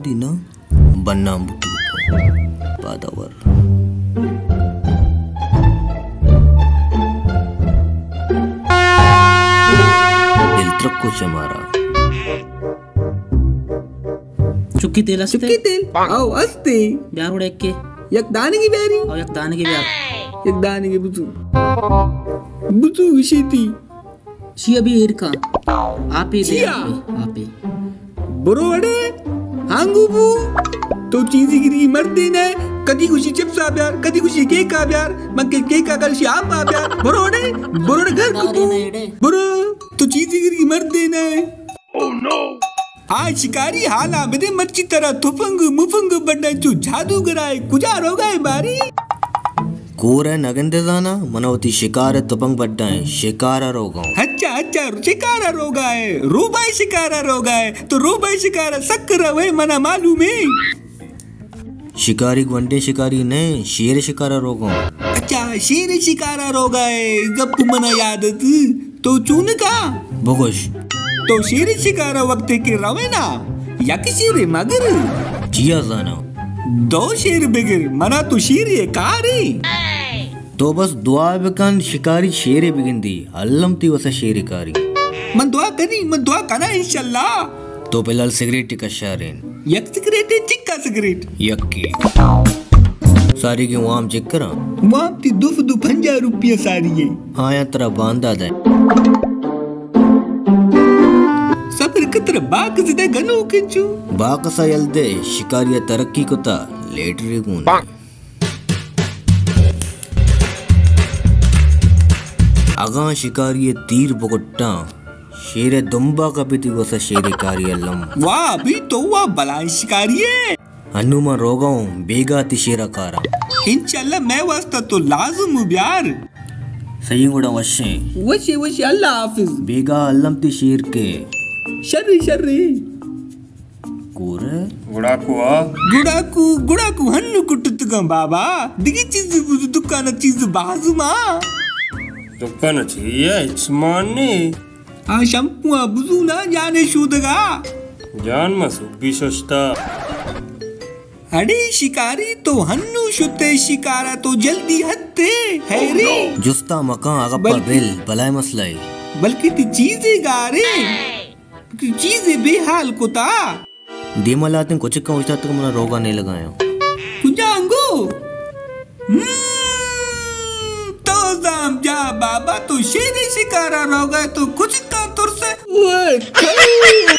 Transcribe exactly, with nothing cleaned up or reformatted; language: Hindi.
dina banna butu padawar dil trakko chamara चुक्की तेल असते चुक्की तेल आओ असते ब्यार उड़े के यक दाने की ब्यारी और एक दाने के ब्यार यक दाने के बुतू बुतू विशेती शिया भी इरका आप ही दे शिया? आप ही बरोबरे हांगुबू तो चीज़ी गिरी मर देना है कदी खुशी चिप्स आ ब्यार कदी खुशी केक आ ब्यार मक्के केक आ कल आप आ ब्यार बरोबरे बरोबरे घर कुबू बरो तो चीज़ी गिरी मर देना है ओह नो आज शिकारी हाला मेरे मच्छी तरह थुफंग मुफंग बड़ा जो जादू कराए कुजार हो गए बारी कोर है नगंदे जाना मनवती शिकार तपंग बड्डा है शिकारा रोगा अच्छा अच्छा शिकारा रोगा है रोबाई शिकारा रोगा है तो रोबाई शिकारा सक्कर वे मना मालूम है शिकारी वंडे शिकारी ने शेर शिकारा रोगा अच्छा शेर शिकारा रोगा है गप मना याद थी तो चून का बोगोश तो शेर शिकारा वक्त के रवे ना या कि शेर मगर जिया जाना दो शेर बिगर मना तो शेर ये कारी तो बस दुआ बिकन शिकारी शेरे बिगिंदी अल्लम ती वसा शेरिकारी मन दुआ करी मन दुआ करना इंशाल्लाह तो पहला सिगरेट का शारेन यक सिगरेट है चिक्का सिगरेट यक्की सारी की वाम चेक करा वाम ती दुफ दु पंजा रुपया सारी है हाँ या तेरा बांधा दे सफर कतर बाक जिदे गनो किचू बाक सा यल्दे शिकारिया तरक्की को ता लेट रे कौन अगा शिकारिये तीर पकट्टा शेरे दुम्बा का पिति वसा शेरे कारियल्लम वाह अभी तो वाह बलाई शिकारी है हनुमा रोगाओं बेगा ती शेरा कारा इंशाल्लाह मैं वास्ता तो लाजम हूँ ब्यार सही गुड़ा वशे वशे वशे अल्लाह हाफिज बेगा अल्लम ती शेर के शर्री शर्री कोरे गुड़ाकू गुड़ाकू गुड़ाकू हन्नु कुटुतुगा बाबा दिगी चीज बुजु दुकान चीज बाजुमा दुकान चाहिए इस्मानी आ शैम्पू आ बुजु ना जाने शूदगा जान मसुबी सस्ता अरे शिकारी तो हन्नु शुते शिकारा तो जल्दी हत्ते है रे जुस्ता मकान अगप्पा बिल बलाय मसलाई बल्कि ती चीजें गारे चीजें बेहाल को ता देमलाते कुछ का उस्ताद तक मना रोगा नहीं लगाया कुजांगो तो जाम जा बाबा तो शेरे शिकारा रोगा तो कुछ का तुरसे